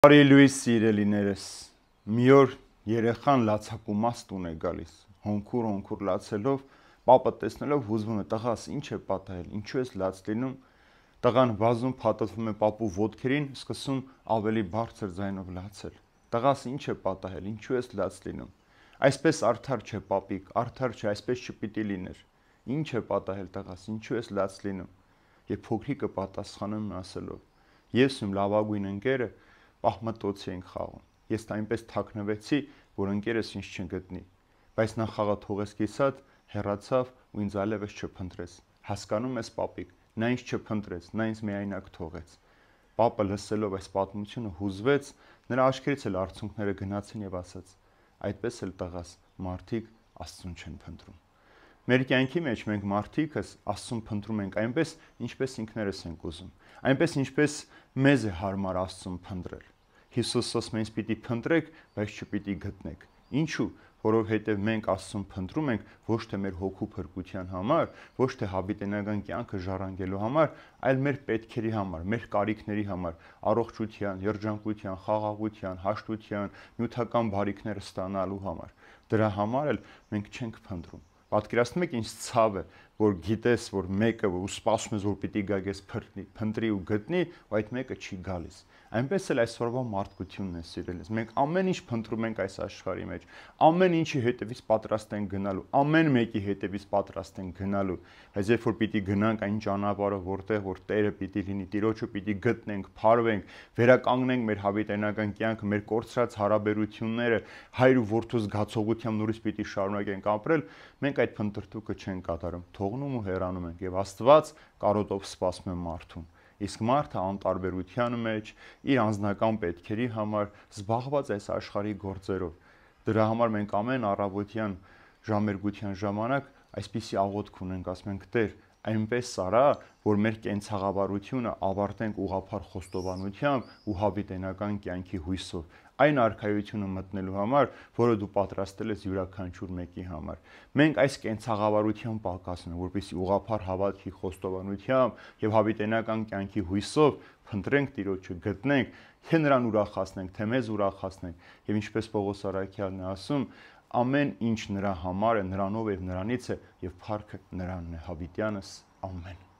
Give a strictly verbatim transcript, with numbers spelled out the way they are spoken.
Բարի լույս սիրելիներս, մի օր երեխան լացակումած տուն է գալիս, հոնքուր հոնքուր լացելով, պապը տեսնելով հուզվում է, տղաս ինչ է պատահել, ինչու ես լաց լինում, տղան վազում փաթաթվում է պապու ոտքերին, սկսում ավելի բարձր ձայնով լացել, տղաս ինչ է պատահել, ինչու ես լաց լինում, այսպես արդար չէ պապիկ, արդար չէ, այսպես չպիտի լիներ, ինչ է պատահել տղաս, ինչու ես լաց լինում, եւ փոքրիկը պատասխանում է ասելով, ես իմ լավագույն ընկերը պահմտոցի ենք խաղում, ես այնպես թաքնվեցի, որ ընկերս ինձ չգտնի, բայց նա խաղը թողեց կիսատ, հեռացավ ու ինձ այլևս չփնտրեց, հասկանում ես պապիկ, նա ինձ չփնտրեց, նա ինձ միայնակ թողեց, պապը լսելով այս պատմությունը հուզվեց, նրա աչքերից էլ արցունքները գնացին եւ ասաց, այդպես էլ տղաս, մարդիկ Աստծուն չեն փնտրում, մեր կյանքի մեջ մենք մարդիկս Աստծուն փնտրում ենք այնպես, ինչպես ինքներս ենք ուզում, այնպես ինչպես մեզ է հարմար Աստծուն փնտրել, Հիսուսս մեզ պիտի փնտրեք, բայց չպիտի գտնեք, ինչու, որովհետև մենք Աստծուն փնտրում ենք ոչ թե մեր հոգու փրկության համար, ոչ թե հավիտենական կյանքը ժառանգելու համար, այլ մեր պետքերի համար, մեր կարիքների համար, առողջության, երջանկության, խաղաղության, հաշտության, նյութական բարիքները ստանալու համար, դրա համար էլ մենք չենք փնտրում, պատկերացնում եք ինչ ցավ է, որ գիտես, որ մեկը ու սպասում ես, որ պիտի գա քեզ փնտրի ու գտնի, ու այդ մեկը չի գալիս, այնպես էլ այսօրվա մարդկությունն է սիրելիս, մենք ամեն ինչ փնտրում ենք այս աշխարհի մեջ, ամեն ինչի հետևից պատրաստ ենք գնալու, ամեն մեկի հետևից պատրաստ ենք գնալու, բայց երբ որ պիտի գնանք այն ճանապարհը, որտեղ որ Տերը պիտի լինի, Տիրոջը պիտի գտնենք, փարվենք, վերականգնենք մեր հավիտենական կյանքը, մեր կորցրած հարաբերությունները, հայր ու որդու զգացողությամբ նորից պիտի շարունակենք ապրել, մենք այդ փնտրտուքը չենք կատարում, թողնում ու հեռանում ենք եւ Աստված կարոտով սպասում է մարդուն, իսկ մարդը անտարբերության մեջ իր անձնական պետքերի համար զբաղված այս աշխարհի գործերով, դրա համար մենք ամեն առավոտյան ժամերգության ժամանակ այսպիսի աղոթք ունենք, ասում ենք Տեր, այնպես արա, որ մեր կենցաղավարությունը ավարտենք ուղղափառ խոստովանությամբ ու հավիտենական կյանքի հույսով, այն արքայությունը մտնելու համար, որը դու պատրաստել ես յուրաքանչյուր մեկի համար։ Մենք այս կենցաղավարության պակասն ենք, որպեսզի ուղղափառ հավատքի խոստովանությամբ եւ հավիտենական կյանքի հույսով փնտրենք Տիրոջը, գտնենք, թե նրան ուրախացնենք, թե մեզ ուրախացնենք, եւ ինչպես Պողոս առաքյալն է ասում, ամեն ինչ նրա համար է, նրանով եւ նրանից է եւ փառքը նրանն է հավիտյանս ամեն